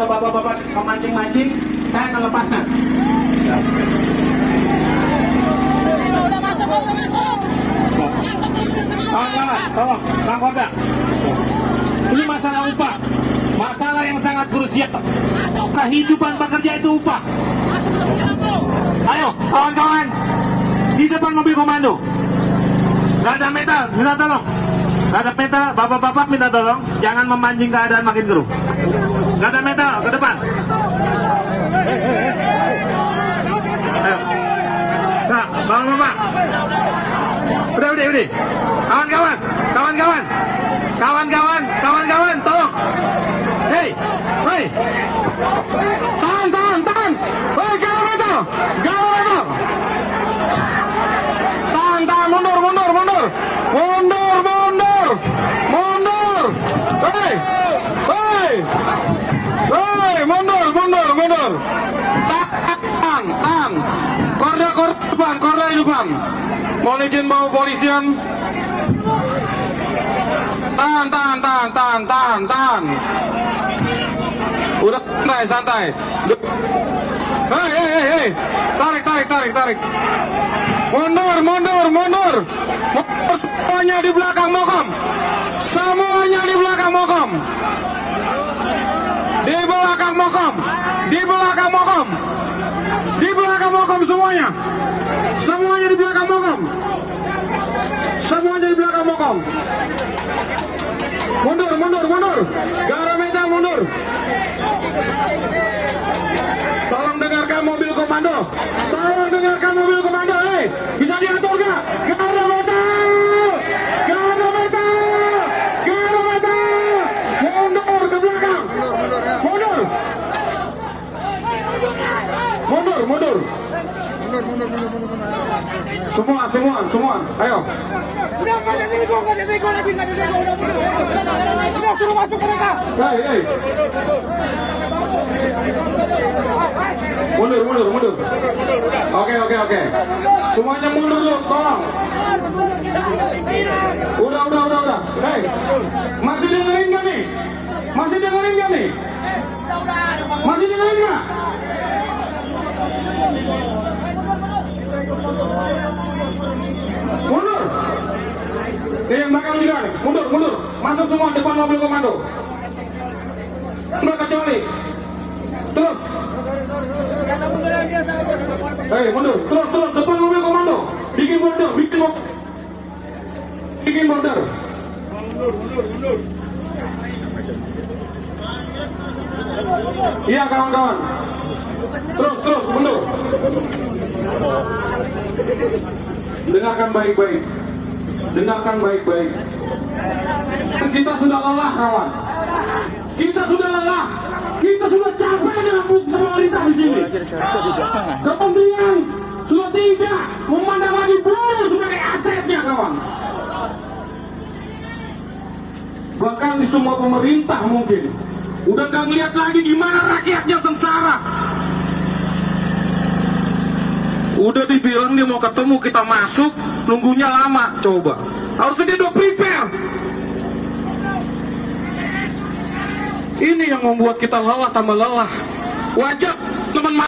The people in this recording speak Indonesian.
kalau bapak-bapak memancing-mancing, saya akan lepaskan. Kawan-kawan, tolong, Kang Korda. Ini masalah upah, masalah yang sangat krusial. Kehidupan pekerja itu upah. Ayo, kawan-kawan, di depan mobil komando. Gak ada metal, minta tolong. Gak ada metal, bapak-bapak minta tolong. Jangan memancing keadaan makin keruh. Gak ada metal, ke depan. Ayo. Nah, bapak-bapak. Udah. Kawan-kawan, tolong. Hei. Tahan. Hei, galau metal. Tahan, mundur. Hei, mundur. Tahan. Korda hidup, Bang. Mohon izin bawa polisian. Tahan. Udah, santai. Hei. Tarik. Mundur. Semuanya di belakang Mokom. Di belakang Mokom semuanya. Semuanya di belakang Mokom. Mundur. Garameta mundur. Tolong dengarkan mobil komando. Hei, bisa diatur gak? Garameta. Mundur ke belakang. Mundur. Semua. Ayo. Udah nggak ada nego lagi. Udah suruh masuk mereka. Hei. Mundur. Oke. Semuanya mundur dulu, tolong. Udah. Hei. Masih dengerin nggak nih? Masih dengerin nggak? Mundur. Yang belakang juga nih. Mundur. Masuk semua depan mobil komando. Nggak kecuali. Terus. Hei, mundur. Terus depan mobil komando. Bikin border. Mundur. Iya, kawan-kawan. Terus mundur. Dengarkan baik-baik. Kita sudah lelah, kawan. Kita sudah capek dengan pemerintah di sini. Kementerian sudah tidak memandang lagi buruh sebagai asetnya, kawan. Bahkan di semua pemerintah mungkin udah gak ngeliat lagi gimana rakyatnya sengsara. Udah dibilang dia mau ketemu, kita masuk, nunggunya lama. Coba, harusnya dia udah prepare. Ini yang membuat kita lelah tambah lelah. Wajib teman